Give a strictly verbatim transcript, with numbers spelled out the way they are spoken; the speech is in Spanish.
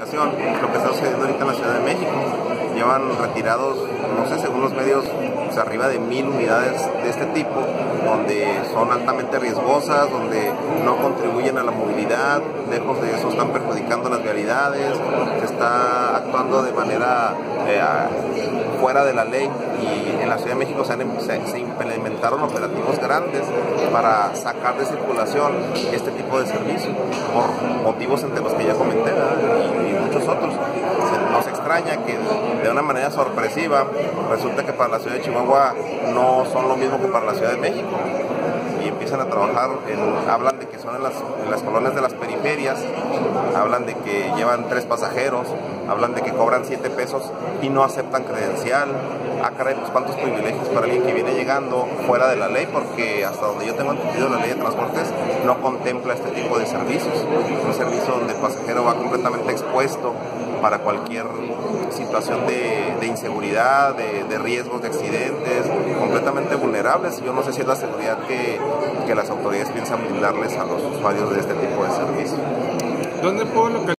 explicación lo que está sucediendo ahorita en la Ciudad de México. Llevan retirados, no sé, según los medios, pues arriba de mil unidades de este tipo, donde son altamente riesgosas, donde no contribuyen a la movilidad, lejos de eso están perjudicando las vialidades, se está actuando de manera eh, fuera de la ley, y en la Ciudad de México se, han, se, se implementaron operativos grandes para sacar de circulación este tipo de servicios, por motivos entre los que ya comenté, y, y muchos otros. Se, nos extraña que de una manera sorpresiva resulta que para la Ciudad de Chihuahua no son lo mismo que para la Ciudad de México, y empiezan a trabajar, en, hablan de que son en las, en las colonias de las periferias, hablan de que llevan tres pasajeros, hablan de que cobran siete pesos y no aceptan credencial. Ah, caray, pues cuántos privilegios para alguien que viene llegando fuera de la ley, porque hasta donde yo tengo entendido la ley de transportes no contempla este tipo de servicios, un servicio donde el pasajero va completamente expuesto para cualquier situación de, de inseguridad, de, de riesgos de accidentes, completamente vulnerables. Yo no sé si es la seguridad que, que las autoridades piensan brindarles a los usuarios de este tipo de servicios. ¿Dónde puedo localizar